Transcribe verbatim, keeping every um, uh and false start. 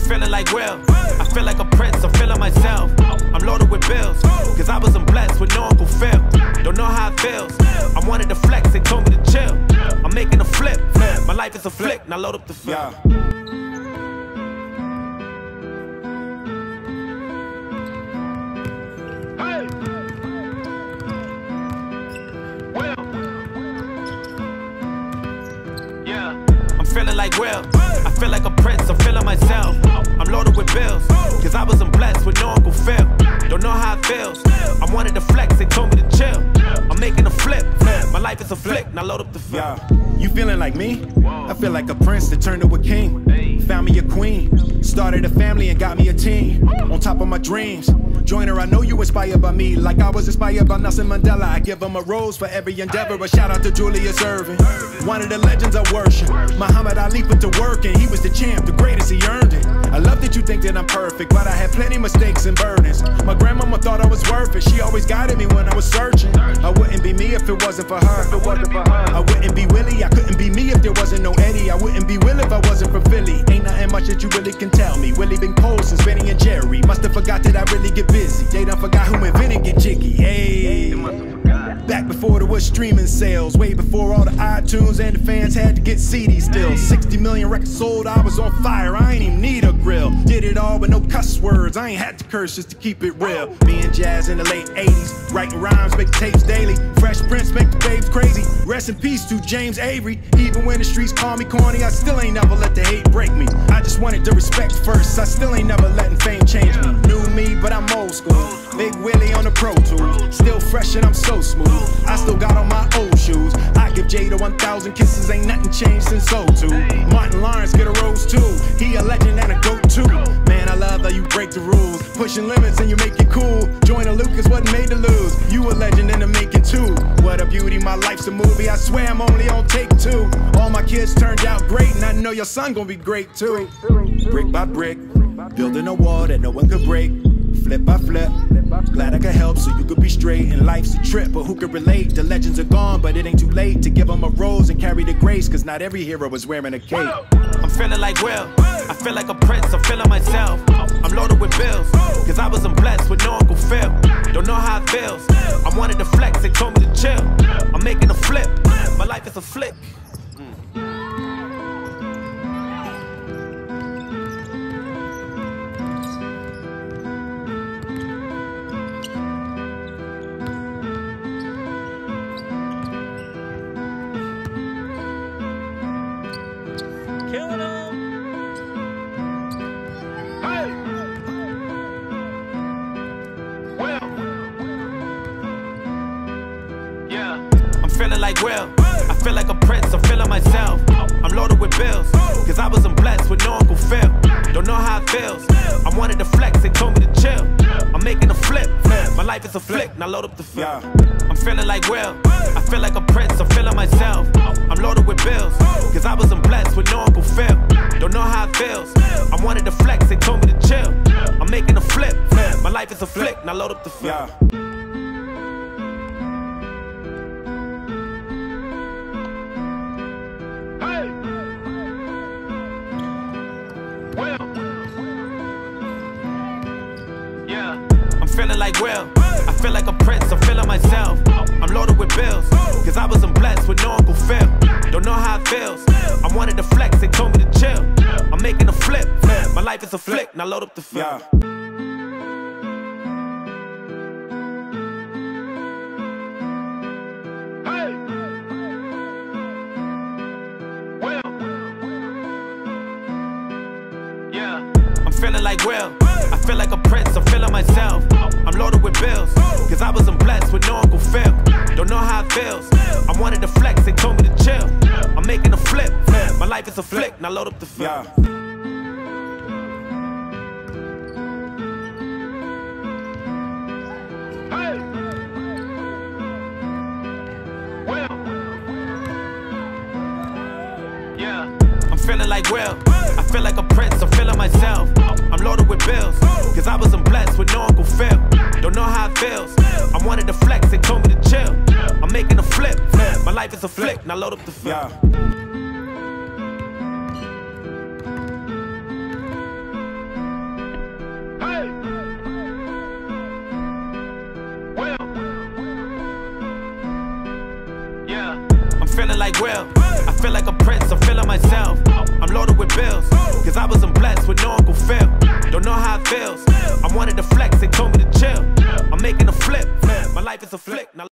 feeling like Will. I feel like a prince, I'm feeling myself. I'm loaded with bills, cause I wasn't blessed with no Uncle Phil. Don't know how it feels. I wanted to flex, they told me to chill. I'm making a flip, my life is a flick, now load up the film. Yeah. Feeling like Will, I feel like a prince, I'm feeling myself. I'm loaded with bills, cause I wasn't blessed with no Uncle Phil. Don't know how it feels. I wanted to flex, they told me to chill. I'm making a flip, my life is a flick, now load up the film. Yeah. You feeling like me? I feel like a prince that turned to a king. Found me a queen, started a family and got me a team. On top of my dreams, join her, I know you inspired by me. Like I was inspired by Nelson Mandela. I give him a rose for every endeavor. A shout out to Julius Erving, one of the legends I worship. Muhammad Ali put to work and he was the champ, the greatest, he earned it. I love that you think that I'm perfect, but I had plenty mistakes and burdens. My grandmama thought I was worth it. She always guided me when I was searching. I wouldn't be me if it wasn't for her. If it wasn't for her. I wouldn't be Willie, I couldn't be me if there wasn't no Eddie. I wouldn't be Will if I wasn't from Philly. Ain't nothing much that you really can tell me. Willie been cold since Benny and Jerry. Must have forgot that I really get busy. They done forgot who invented Get Jiggy. Hey, back before there was streaming sales, way before all the iTunes and the fans had to get C Ds still. sixty million records sold, I was on fire, I ain't even need a grill. Did it all with no cuss words, I ain't had to curse just to keep it real. Me and Jazz in the late eighties, writing rhymes, making tapes daily. Fresh Prince make the babes crazy. Rest in peace to James Avery. Even when the streets call me corny, I still ain't never let the hate break me. I just wanted the respect first, I still ain't never letting fame change me. New me, but I'm old school. Big Willie on the Pro Tools, still fresh and I'm so smooth. I still got on my old shoes. I give Jada one thousand kisses, ain't nothing changed since oh two. Martin Lawrence get a rose too. He a legend and a go-to. Man, I love how you break the rules, pushing limits and you make it cool. Joyner Lucas wasn't made to lose. You a legend in the making too. What a beauty, my life's a movie. I swear I'm only on take two. All my kids turned out great, and I know your son gonna be great too. Brick by brick, building a wall that no one could break. Flip by flip, glad I could help so you could be straight. And life's a trip, but who could relate? The legends are gone, but it ain't too late to give them a rose and carry the grace, cause not every hero is wearing a cape. I'm feeling like Will, I feel like a prince, I'm feeling myself. I'm loaded with bills, cause I wasn't blessed with no Uncle Phil. Don't know how it feels. I wanted to flex, they told me to chill. I'm making a flip, my life is a flick. Killing 'em. Hey. Will. Yeah. I'm feeling like Will. I feel like a prince, I'm feeling myself. I'm loaded with bills, cause I wasn't blessed with no Uncle Phil. Don't know how it feels. I wanted to flex, they told me to chill. I'm making a flip, my life is a flick, now load up the film. Yeah. I'm feeling like Will. I feel like a prince, I'm feeling myself. I'm loaded with bills, cause I wasn't blessed with no Uncle Phil. Don't know how it feels. I wanted to flex, they told me to chill. I'm making a flip, my life is a flick, now load up the film. Yeah. Feeling like Will, I feel like a prince, I'm feeling myself. I'm loaded with bills, cause I wasn't blessed with no Uncle Phil. Don't know how it feels. I wanted to flex, they told me to chill. I'm making a flip, my life is a flick, now load up the film. Yeah. I'm feeling like Will, I feel like a prince, I'm feeling myself. I'm loaded with bills, cause I wasn't blessed with no Uncle Phil. Don't know how it feels. I wanted to flex, they told me to chill. I'm making a flip, my life is a flick, now load up the film. Yeah. Feeling like Will, I feel like a prince, I'm feeling myself. I'm loaded with bills, cause I wasn't blessed with no Uncle Phil. Don't know how it feels. I wanted to flex, they told me to chill. I'm making a flip, my life is a flick, now load up the film. Yeah. like Will. I feel like a prince, I'm feeling myself. I'm loaded with bills, cause I wasn't blessed with no Uncle Phil. Don't know how it feels. I wanted to flex, they told me to chill. I'm making a flip. My life is a flick. Now